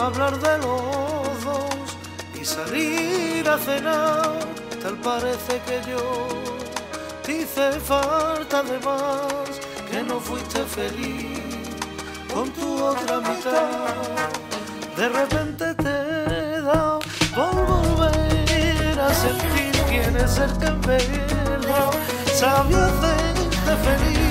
hablar de los dos y salir a cenar. Tal parece que yo te hice falta de más, que no fuiste feliz con tu otra mitad. De repente te da por volver a sentir quién es el que en verdad sabe hacerte feliz.